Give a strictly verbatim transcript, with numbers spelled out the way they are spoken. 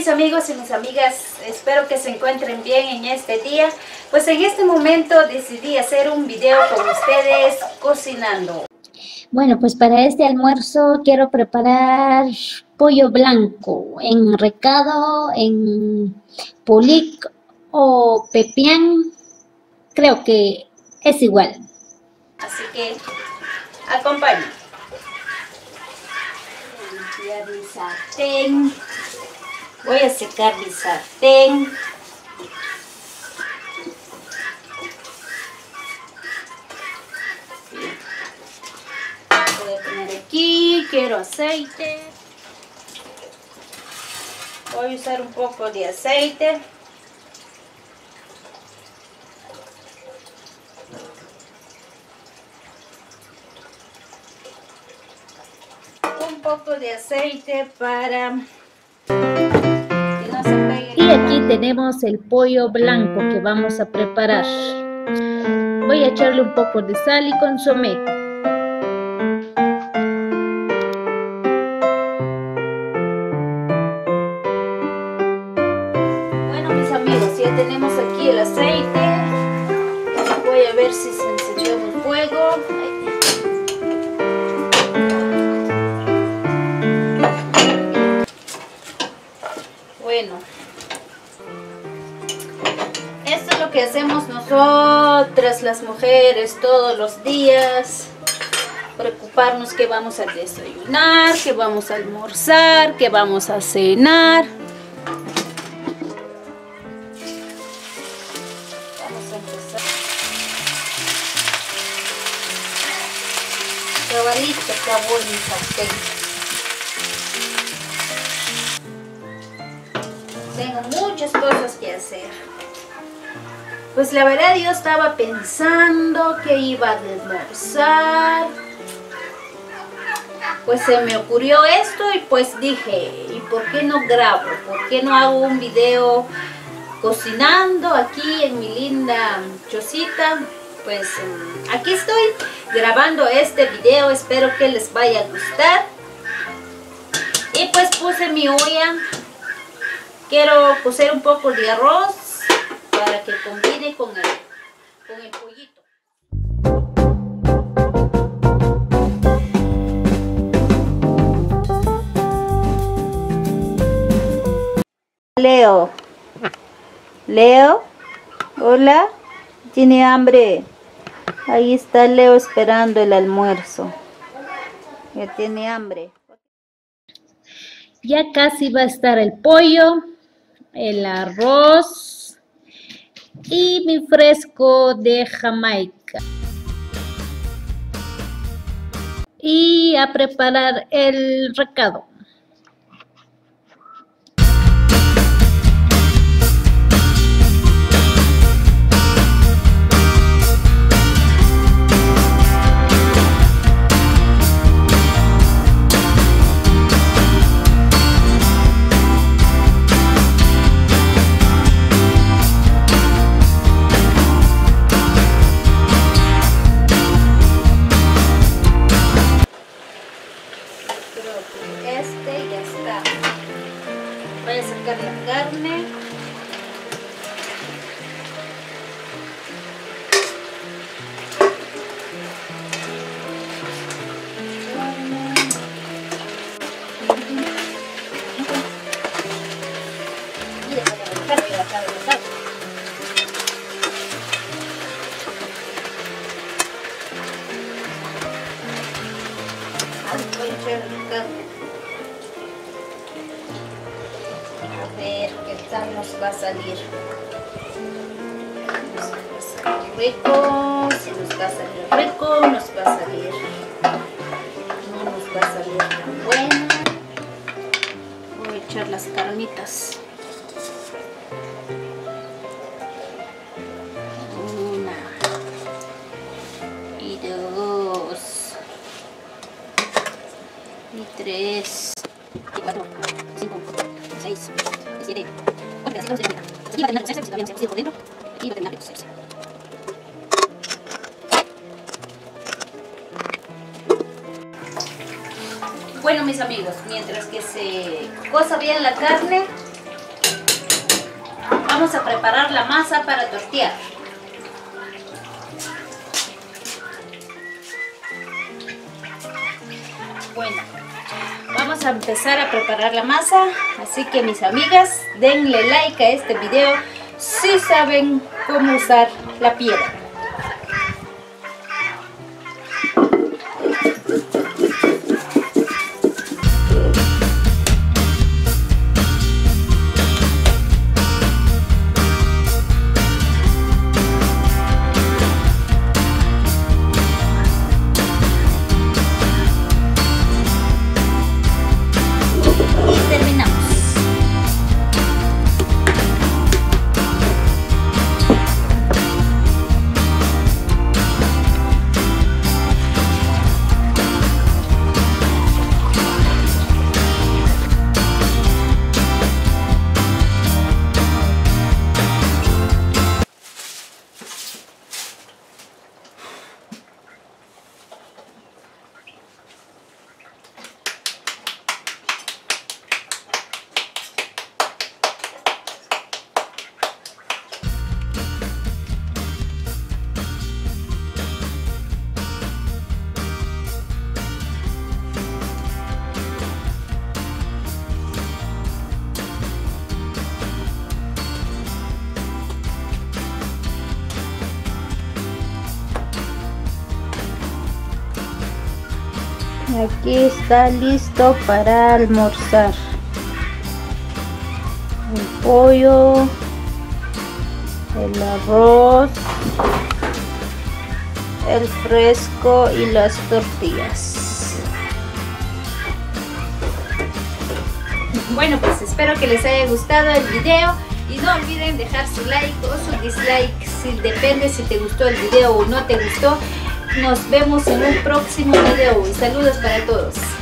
mis amigos y mis amigas, espero que se encuentren bien en este día. Pues en este momento decidí hacer un video con ustedes cocinando. Bueno, pues para este almuerzo quiero preparar pollo blanco en recado, en pulic o pepián. Creo que es igual. Así que acompáñenme. Voy a limpiar mi sartén. Voy a secar mi sartén. Voy a poner aquí, quiero aceite. Voy a usar un poco de aceite. Un poco de aceite para que no se pegue. Y aquí tenemos el pollo blanco que vamos a preparar. Voy a echarle un poco de sal y consomé. Bueno, mis amigos, ya tenemos aquí el aceite. Voy a ver si se encendió el fuego. Bueno, esto es lo que hacemos nosotras las mujeres todos los días. Preocuparnos que vamos a desayunar, que vamos a almorzar, que vamos a cenar. Vamos a empezar. Cabalito, acabó mi sartén. Tengo muchas cosas que hacer. Pues la verdad yo estaba pensando que iba a almorzar. Pues se me ocurrió esto y pues dije, ¿y por qué no grabo? ¿Por qué no hago un video cocinando aquí en mi linda chocita? Pues aquí estoy grabando este video, espero que les vaya a gustar. Y pues puse mi olla. Quiero cocer un poco de arroz para que combine con el, con el pollito. Leo. Leo. Hola. ¿Tiene hambre? Ahí está Leo esperando el almuerzo. Ya tiene hambre. Ya casi va a estar el pollo, el arroz y mi fresco de Jamaica. Y a preparar el recado. Este ya está. Voy a sacar la carne. Voy a echar la carne. A ver qué tal nos va a salir. Nos va a salir rico. Si nos va a salir rico, nos va a salir. No nos va a salir tan buena. Voy a echar las carnitas. Una. Y dos. Y tres. Y cuatro. Cinco. Seis. Siete. Ocho. Así vamos a terminar. Aquí va a terminar de cocerse, si todavía no se ha cocido por dentro. Aquí va a terminar de cocerse. Bueno, mis amigos, mientras que se cosa bien la carne, vamos a preparar la masa para tortear. Bueno, vamos a empezar a preparar la masa, así que mis amigas, denle like a este video si saben cómo usar la piedra. Aquí está listo para almorzar. El pollo, el arroz, el fresco y las tortillas. Bueno, pues espero que les haya gustado el video y no olviden dejar su like o su dislike, si depende si te gustó el video o no te gustó. Nos vemos en un próximo video y saludos para todos.